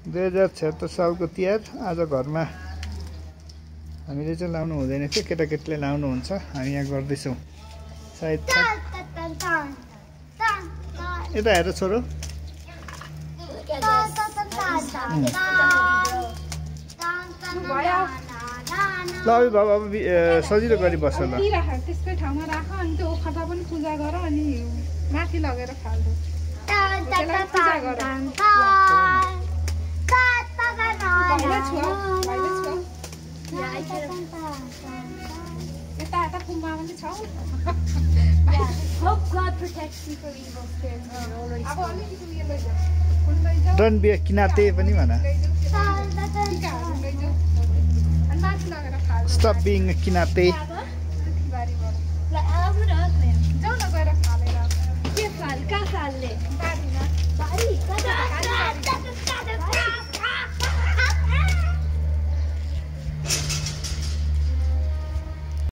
2076 सालको तिहार आज घरमा हामीले चाहिँ लाउनु हुँदैन थियो, केटाकेटीले लाउनु हुन्छ। हामी यहाँ गर्दैछौँ सायद। यता हेर छोरो, ल बाबा सजिलो गरी बस्छ ल। त्यसकै ठाउँमा राख अनि त्यो ओखरलाई पनि पूजा गर अनि माथि लगेर फाल्दो। यता कुम्बा पनि छ। Hope God protects you from evil spirits. अब अलिकति उयो लैजाऊ। डन बी किनाते पनि भन। अनि माथि लगेर फाल्दो। Stop being किनाते।